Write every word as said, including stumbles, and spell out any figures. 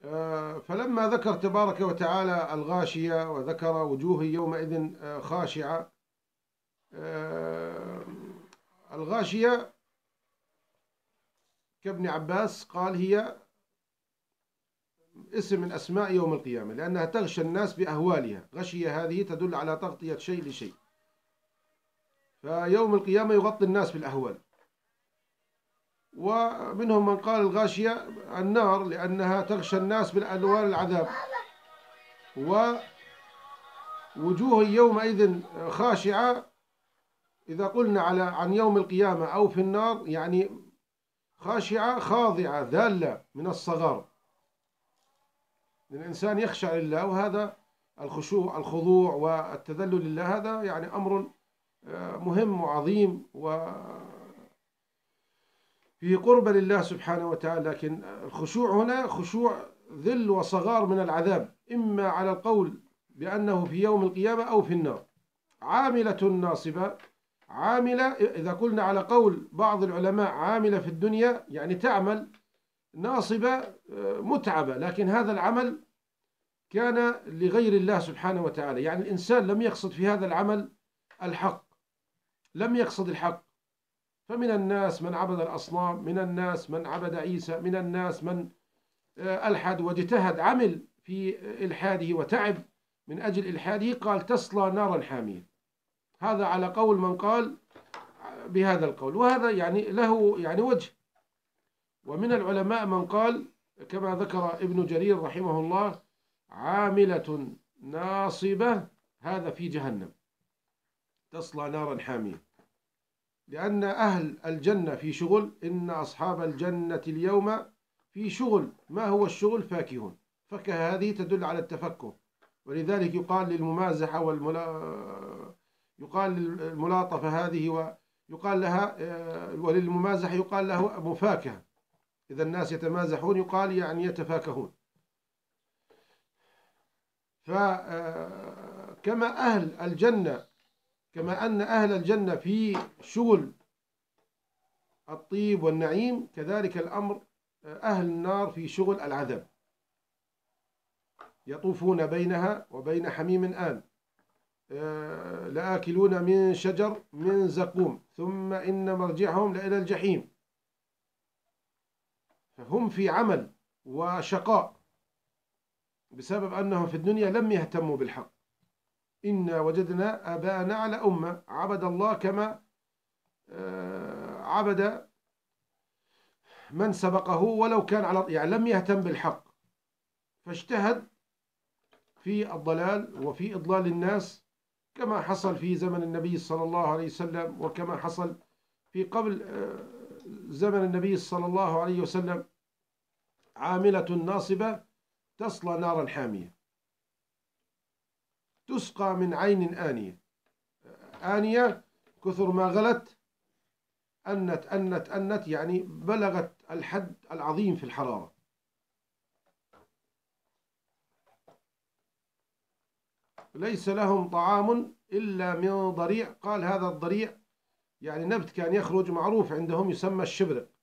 آه، فلما ذكر تبارك وتعالى الغاشية وذكر وجوه يومئذ آه، خاشعة. آه، الغاشية كابن عباس قال هي اسم من أسماء يوم القيامة، لأنها تغشى الناس بأهوالها. غشية هذه تدل على تغطية شيء لشيء، فيوم القيامة يغطي الناس بالأهوال. ومنهم من قال الغاشية النار، لأنها تغشى الناس بالألوان العذاب. ووجوه يومئذ خاشعة، إذا قلنا على عن يوم القيامة أو في النار، يعني خاشعة خاضعة ذالة من الصغار. الإنسان يخشع لله، وهذا الخشوع الخضوع والتذلل لله هذا يعني أمر آه، مهم وعظيم وفيه قرب لله سبحانه وتعالى. لكن الخشوع هنا خشوع ذل وصغار من العذاب، إما على القول بأنه في يوم القيامة أو في النار. عاملة ناصبة، عاملة إذا قلنا على قول بعض العلماء عاملة في الدنيا يعني تعمل، ناصبة آه، متعبة، لكن هذا العمل كان لغير الله سبحانه وتعالى. يعني الإنسان لم يقصد في هذا العمل الحق، لم يقصد الحق. فمن الناس من عبد الأصنام، من الناس من عبد عيسى، من الناس من آه، ألحد واجتهد، عمل في إلحاده وتعب من أجل إلحاده، قال تصلى نارا حامية. هذا على قول من قال بهذا القول، وهذا يعني له يعني وجه. ومن العلماء من قال كما ذكر ابن جرير رحمه الله: عاملة ناصبة، هذا في جهنم تصلى نارا حامية، لأن أهل الجنة في شغل. إن أصحاب الجنة اليوم في شغل. ما هو الشغل؟ فاكهون. فكه هذه تدل على التفكه، ولذلك يقال للممازحة والملا يقال للملاطفة هذه، ويقال لها وللممازحة يقال له مفاكهة. إذا الناس يتمازحون يقال يعني يتفاكهون. فكما أهل الجنة كما أن أهل الجنة في شغل الطيب والنعيم، كذلك الأمر أهل النار في شغل العذاب. يطوفون بينها وبين حميم آن، لآكلون من شجر من زقوم ثم إن مرجعهم لإلى الجحيم. فهم في عمل وشقاء بسبب أنهم في الدنيا لم يهتموا بالحق. إنا وجدنا آباءنا على أمة، عبد الله كما عبد من سبقه ولو كان على، يعني لم يهتم بالحق، فاجتهد في الضلال وفي إضلال الناس، كما حصل في زمن النبي صلى الله عليه وسلم، وكما حصل في قبل زمن النبي صلى الله عليه وسلم. عاملة ناصبة تصلى نارا حامية، تسقى من عين آنية. آنية كثر ما غلت، أنت أنت أنت يعني بلغت الحد العظيم في الحرارة. ليس لهم طعام إلا من ضريع. قال هذا الضريع يعني نبت كان يخرج معروف عندهم يسمى الشبرق،